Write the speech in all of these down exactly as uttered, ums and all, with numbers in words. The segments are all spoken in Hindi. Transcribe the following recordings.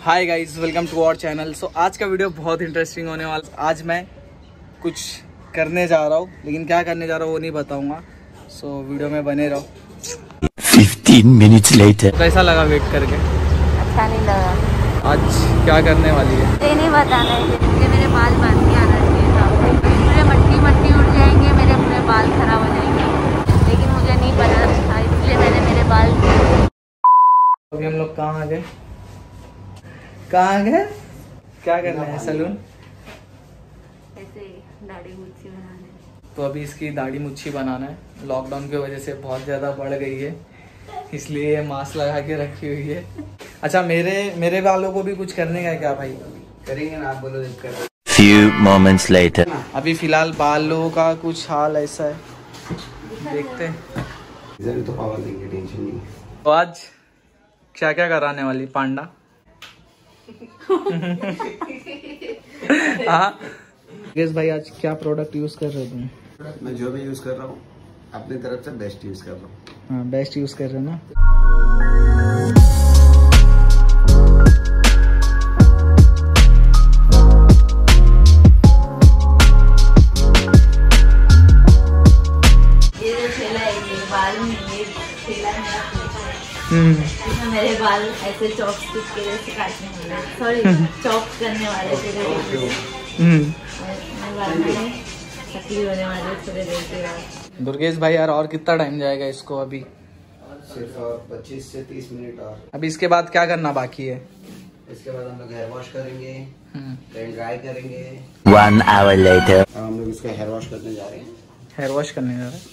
Hi guys, welcome to our channel. So आज का वीडियो बहुत इंटरेस्टिंग होने वाला। आज मैं कुछ करने जा रहा हूँ, लेकिन क्या करने जा रहा हूँ वो नहीं बताऊँगा। सो so, वीडियो में बने रहो। Fifteen minutes later. कैसा लगा वेट करके? अच्छा नहीं लगा। आज क्या करने वाली है ये नहीं बताना है। मुझे मेरे बाल बांध के आना चाहिए था। पूरे मट्टी मट्टी उड़ जाएंगे, मेरे पूरे बाल खराब हो जाएंगे, लेकिन मुझे नहीं पता था, इसलिए मैंने मेरे बाल। अभी हम लोग कहाँ आ गए? कहाँ आ गए? क्या करना है? सैलून? ऐसे दाढ़ी मुच्छी बनाने। तो अभी इसकी दाढ़ी मुच्छी बनाना है। लॉकडाउन की वजह से बहुत ज़्यादा बढ़ गई है, इसलिए ये मास्क लगा के रखी हुई है। अच्छा, मेरे मेरे बालों को भी कुछ करने का है क्या भाई? करेंगे ना, आप बोलो जब कर। Few moments later. अभी फिलहाल बालों का कुछ हाल ऐसा है, देखते हैं। रिजल्ट तो पावर देंगे, टेंशन नहीं। तो आज क्या क्या कराने वाली पांडा? हाँ गेस भाई, आज क्या प्रोडक्ट यूज कर रहे हो तुम? मैं जो भी यूज कर रहा हूँ अपनी तरफ से बेस्ट यूज कर रहा हूँ। हाँ, बेस्ट यूज कर रहे हो ना। ये जो ठेला है, ये बाल में ये ठेला मेरा हम्म इसमें मेरे बाल ऐसे चॉपस्टिक के जैसे काटने वाले, सॉरी चॉप करने वाले पूरे हम्म मेरे बाल में शक्ली होने वाले पूरे देर के बाद। दुर्गेश भाई यार, और कितना टाइम जाएगा इसको? अभी सिर्फ और पच्चीस से तीस मिनट और। अभी इसके बाद क्या करना बाकी है? इसके बाद हम लोग हेयर वॉश करेंगे, देन ड्राई करेंगे। One hour later. अब हम लोग इसका हेयर वॉश करने जा रहे हैं। हेयर वॉश करने जा रहे हैं।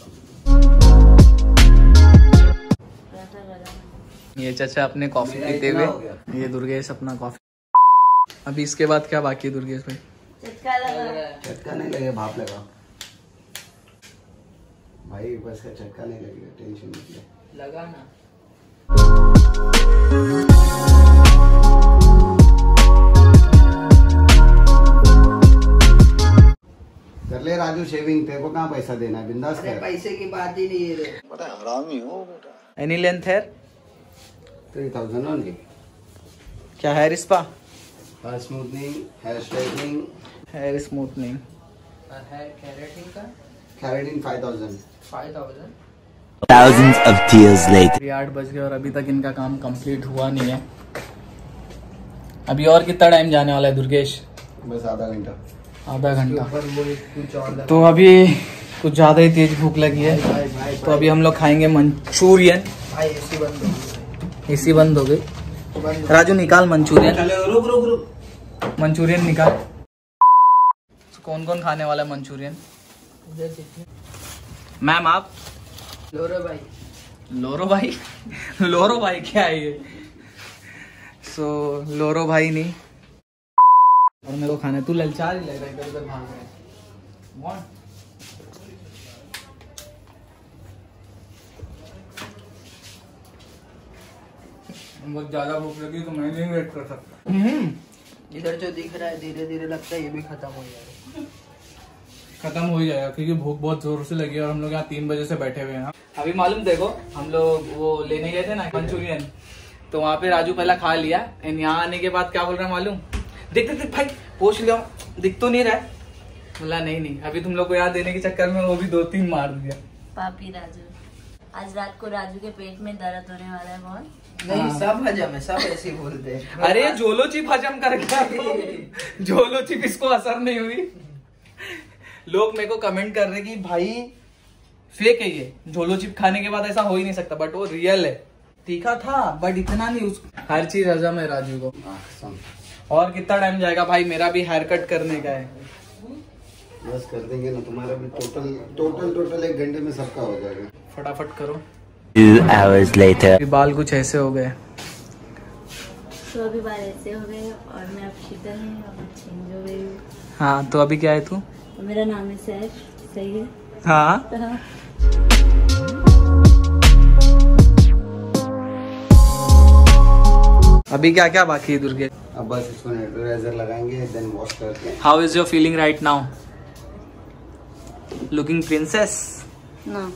ये चाचा अपने कॉफी पीते हुए, ये दुर्गेश अपना कॉफी। अभी इसके बाद क्या बाकी है दुर्गेश भाई? चटका लगा। चटका नहीं लगेगा, भाप लगा भाई, बस का चटका नहीं लगेगा, टेंशन मत ले। लगा ना। कर ले राजू शेविंग, तेरे को कहाँ पैसा देना है, बिंदास कर। पैसे की बात ही नहीं है। बड़ा हरामी हो बेटा। Any length hair? Three thousand only. क्या hair spa? Hair smoothening, hair straightening, hair smoothening. Keratin five thousand. Thousands of tears later. अभी आठ बज गए और अभी तक इनका काम कंप्लीट हुआ नहीं है। अभी और कितना टाइम जाने वाला है दुर्गेश? बस आधा घंटा। आधा घंटा। तो अभी कुछ ज्यादा ही तेज भूख लगी है, तो अभी हम लोग खाएंगे मंचूरियन। एसी बंद हो गई। राजू निकाल मंचूरियन। रुक रुक रुक मंचूरियन निकाल। तो कौन कौन खाने वाला है मंचूरियन? मैम आप? लोरो भाई। लोरो भाई? लोरो भाई क्या है ये? सो so, लोरो भाई नहीं, और मेरे को खाना है। तू ललचा ही लग रहा है, इधर उधर भाग रहा है। बहुत ज्यादा भूख लगी तो मैं नहीं वेट कर सकता। इधर जो दिख रहा है धीरे धीरे लगता है ये भी खत्म हो जाएगा। खत्म हो ही जाएगा, क्योंकि भूख बहुत जोर से लगी है और हम लोग यहाँ तीन बजे से बैठे हुए हैं। अभी मालूम देखो, हम लोग वो लेने गए थे ना मंचूरियन, तो वहाँ पे राजू पहला खा लिया, एंड यहाँ आने के बाद क्या बोल रहा है मालूम? देख देख भाई, पूछ लिया, दिख तो नहीं रहा है। बोला नहीं नहीं, अभी तुम लोग को याद देने के चक्कर में वो भी दो तीन मार दिया। पापी राजू, आज रात को राजू के पेट में दर्द होने वाला है बहुत। नहीं, सब हजम है, सब ऐसे ही बोलते हैं। अरे जोलो चिप हजम कर गया। जोलो चिप इसको असर नहीं हुई। लोग मेरे को कमेंट कर रहे कि भाई फेक है ये, जोलो चिप खाने के बाद ऐसा हो ही नहीं सकता, बट वो रियल है। तीखा था बट इतना नहीं, उस हर चीज हजम है राजू को। और कितना टाइम जाएगा भाई? मेरा भी हेयर कट करने का है। बस कर देंगे ना, तुम्हारा भी टोटल टोटल टोटल एक घंटे में सबका हो जाएगा। फटाफट करो। Two hours later. बाल कुछ ऐसे हो गए। तो अभी बाल ऐसे हो गए और मैं अब शीतल है और चेंज हो गई हूँ। हाँ, तो अभी क्या है तू? तो मेरा नाम है सैफ, सही है? हाँ। अभी क्या क्या बाकी है दुर्गे? अब बस इसको नेचुराइजर लगाएंगे, देन वॉश करके। How is your feeling right now? Looking princess? ना।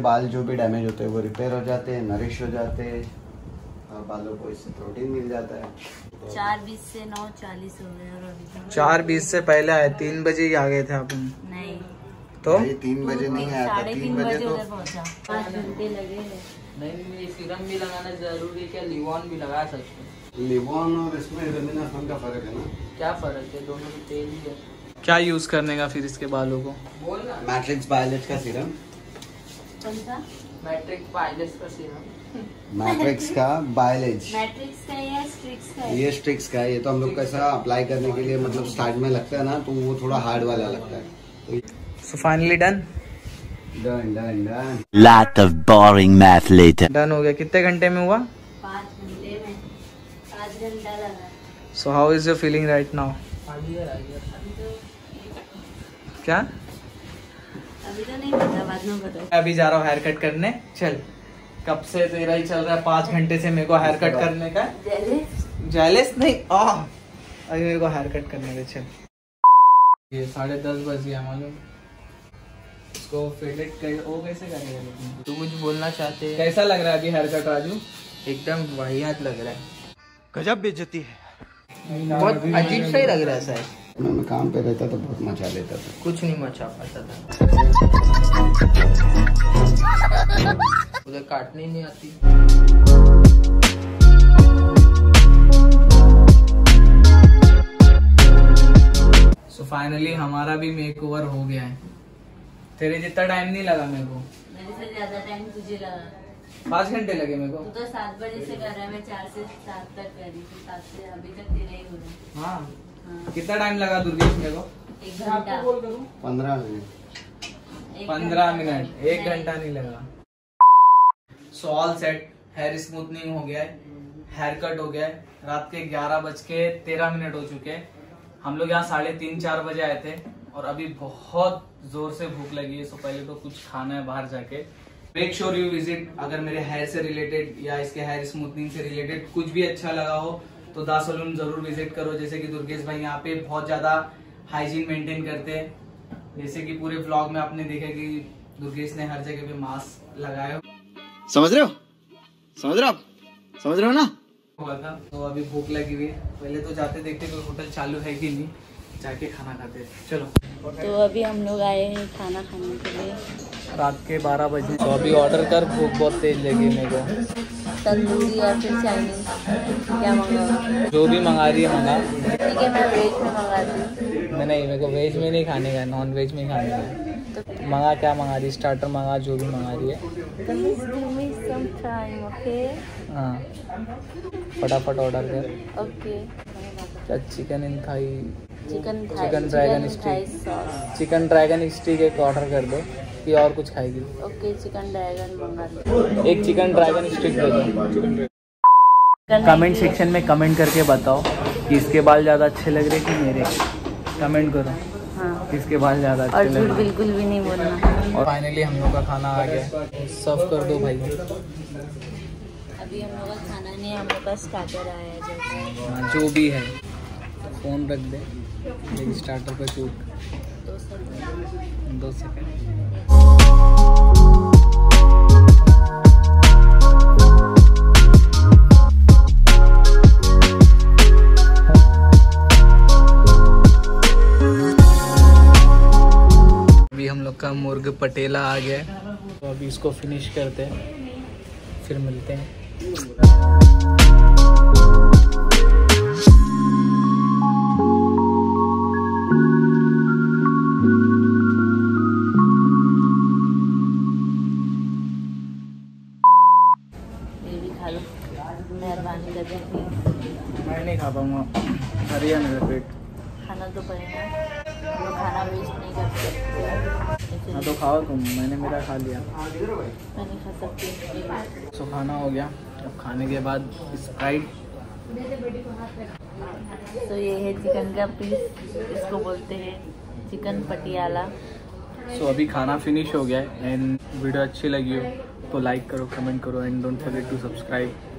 बाल जो भी डैमेज होते हैं वो रिपेयर हो जाते हैं, नरिश हो जाते हैं, और बालों को इससे प्रोटीन मिल जाता है। चार बीस से नौ चालीस हो गए और अभी तक चार बीस से पहले आए, तीन बजे ही आ गए थे आप। नहीं तो भाई तीन बजे नहीं आया था, साढ़े तीन तीन बजे बजे तो उधर पहुंचा। पाँच घंटे लगे हैं। नहीं ये सीरम भी लगाना जरूरी है क्या? लिवॉन भी लगा सकते हैं। लिवॉन और इसमें रेमिनाफॉन का फर्क है ना? क्या फर्क है? दोनों में तेल ही है। क्या यूज करने का फिर इसके बालों को? बोल ना। मैट्रिक्स बायोलेज का सीरम, कौन सा? मैट्रिक पाइलस का सीरम। मैट्रिक्स का बायोलेज, मैट्रिक्स का या स्ट्रिक्स का? ये स्ट्रिक्स का है। ये तो हम लोग कैसा अप्लाई करने के लिए मतलब स्टार्ट में लगता है ना, तो वो थोड़ा हार्ड वाला लगता है। So finally done done done done. Lot of boring math later. Done हो गया। कितने घंटे में हुआ? पाँच घंटे में पाँच घंटा लगा। So how is your feeling right now? क्या? अभी तो नहीं पता, बाद में पता। अभी जा रहा हूँ हेयर कट करने। चल, कब से तेरा ही चल रहा है, पाँच घंटे से मेरे को हेयर कट करने का। जेलस नहीं, आह अभी मेरे को हेयर कट करने का। चल, ये साढ़े दस बज गया मालूम। इसको फेडेड कर, वो कैसे करेगा? लेकिन तू कुछ बोलना चाहते हैं? कैसा लग रहा है अभी हेयर कट राजू? एकदम बढ़िया लग रहा है। गजब बेइज्जती है। बहुत अजीब सा ही लग रहा है सर। मैं काम पे रहता तो बहुत मचा लेता था। कुछ नहीं मचा पाता था। उधर काटने नहीं आती। सो फाइनली हमारा भी मेक ओवर हो गया है। तेरे जितना टाइम नहीं लगा मेरे को। मेरे से ज्यादा टाइम तुझे लगा। पाँच घंटे लगे मेरे तू को। तो सात बजे से कर रहा है, मैं चार से सात तक कर रही थी। सात से अभी तक तेरा ही हो रहा है। हाँ, हाँ। कितना टाइम लगा दुर्गेश मेरे को? एक घंटा। पंद्रह मिनट एक पंद्रह घंटा। मिनट एक घंटा नहीं लगा। So all set, hair smoothening हो गया है, हेयर कट हो गया है। रात के ग्यारह बज के तेरह मिनट हो चुके हैं। हम लोग यहाँ साढ़े तीन चार बजे आए थे और अभी बहुत जोर से भूख लगी है। सो पहले तो कुछ खाना है बाहर जाके। Make sure you visit. अगर मेरे हेयर से रिलेटेड या इसके हेयर स्मूथनिंग से रिलेटेड कुछ भी अच्छा लगा हो तो दा सलून जरूर विजिट करो। जैसे कि दुर्गेश भाई यहाँ पे बहुत ज्यादा हाइजीन मेंटेन करते हैं। जैसे कि पूरे व्लॉग में आपने देखा कि दुर्गेश ने हर जगह पे मास्क लगाया समझ रहे हो? समझ रहे हो आप? समझ रहे हो ना? हुआ था। तो अभी भूख लगी हुई है। पहले तो जाते देखते कोई होटल चालू है कि नहीं, जाके खाना खाते हैं। चलो, तो अभी हम लोग आए हैं खाना खाने के लिए। रात के बारह बजे। तो अभी ऑर्डर कर, भूख बहुत तेज लगी मेरे को। तंदूरी या फिर चाइनीज, क्या मंगाओ? जो भी मंगा रही है मंगा। ठीक है, मैं वेज में मंगाती हूँ। मैं नहीं, मेरे को वेज में नहीं खाने का, नॉन वेज में ही खाने का। तो मंगा, क्या मंगा रही? स्टार्टर मंगा, जो भी मंगा रही है। Please give me some time, okay? हाँ, फटाफट ऑर्डर कर। ओके। क्या chicken in Thai, chicken chicken dragon stick, sauce. Chicken dragon stick एक ऑर्डर कर दो कि और कुछ खाएगी? ओके, चिकन ड्रैगन मंगा लो। एक चिकन ड्रैगन स्टिक दे दो। कमेंट सेक्शन में कमेंट करके बताओ कि इसके बाल ज़्यादा अच्छे लग रहे कि मेरे। कमेंट करो हाँ, किसके बाल ज़्यादा और अच्छे लग झूठ रहे। बिल्कुल भी नहीं बोलना। और फाइनली हम लोग का खाना आ गया, सर्व कर दो भाई। अभी हम लोग का खाना नहीं, हम लोग का स्टार्टर आया है। जैसे हाँ, जो भी है। फ़ोन रख दे, मेरी स्टार्टर पर शूट। दो सेकंड। दो सेकंड। अभी हम लोग का मुर्ग पटेला आ गया है, तो अभी इसको फिनिश करते हैं, फिर मिलते हैं। ये भी खा लो, मेहरबानी करके। मैं नहीं खा पाऊँगा, भर गया मेरा पेट। खाना तो पड़ेगा, हम लोग खाना वेस्ट नहीं कर सकते। हाँ तो खाओ तुम, मैंने मेरा खा लिया। मैं नहीं खा सकती। सो खाना हो गया, अब खाने के बाद स्प्राइट। तो ये है चिकन का पीस, इसको बोलते हैं चिकन पटियाला। सो अभी खाना फिनिश हो गया है। एंड वीडियो अच्छी लगी हो तो लाइक करो, कमेंट करो and don't forget to subscribe.